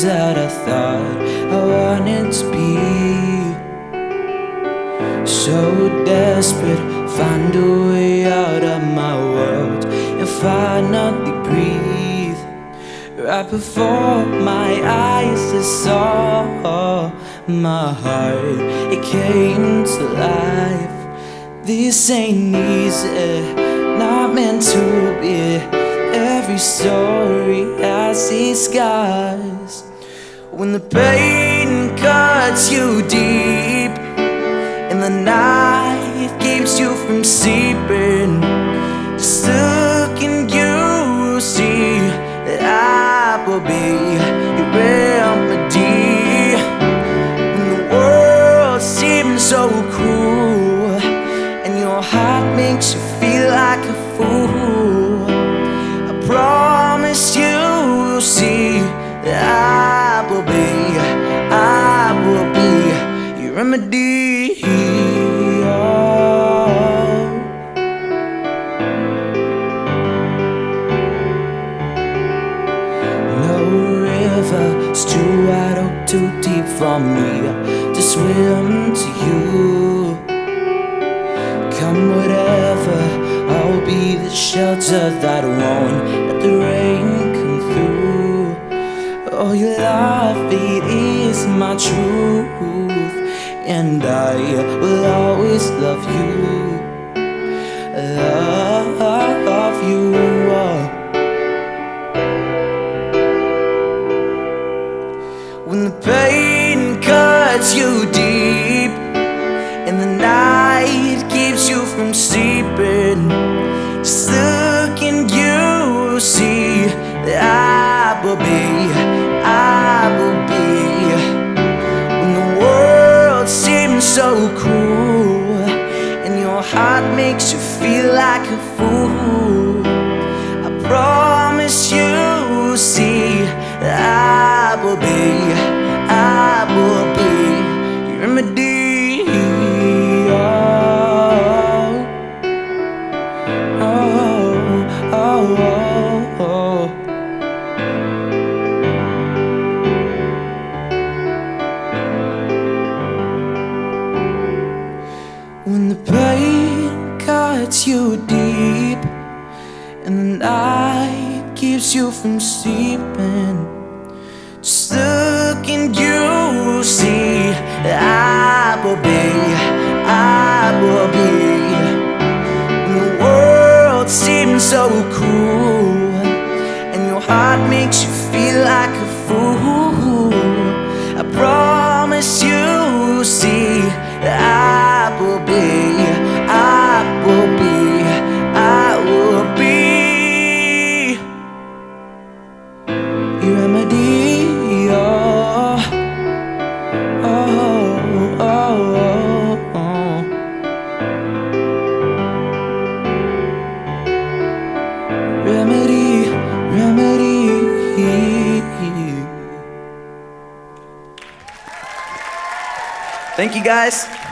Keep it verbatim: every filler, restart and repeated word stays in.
that I thought I wanted to be. So desperate, find a way out of my world and finally breathe. Right before my eyes I saw my heart, it came to life. This ain't easy, not meant to be. Every story has its scars. When the pain cuts you deep and the night keeps you from sleeping, just look and you see that I will be your remedy. When the world seems so cruel and your heart makes you feel like a fool, I promise you will see that I will be, I will be your remedy. Oh. No river's too wide or too deep for me to swim to you. Come whatever, I'll be the shelter that won't let the rain come through. Oh, your love, it is my truth, and I will always love you, love you. Oh. When the pain cuts you deep and the night keeps you from sleeping, just look and you see that I will be, I will be. When the world seems so cruel and your heart makes you feel like a fool, I promise you will see that I will be, I will be your remedy. When the pain cuts you deep and the night keeps you from sleeping, just look and you will see that I will be, I will be. When the world seems so cruel and your heart makes you feel like a fool, I promise you will see that I will be, I will be, I will be your remedy. Oh, oh, oh, oh, oh. Remedy, remedy. Thank you guys.